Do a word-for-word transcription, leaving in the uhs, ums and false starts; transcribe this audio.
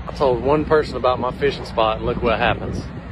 I told one person about my fishing spot and look what happens.